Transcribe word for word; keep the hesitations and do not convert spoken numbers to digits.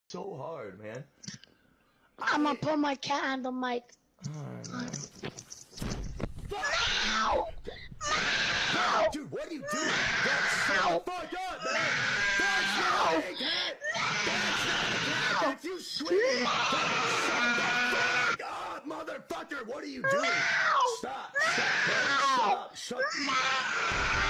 So hard, man. I'm gonna put my cat on the mic. Oh, Meow! Meow! dude, what are you doing? That's shut the fuck up, man! That's not a cat! That's not a cat! If you swing, shut the fuck up, motherfucker! What are you doing? Stop! Stop! Stop! Shut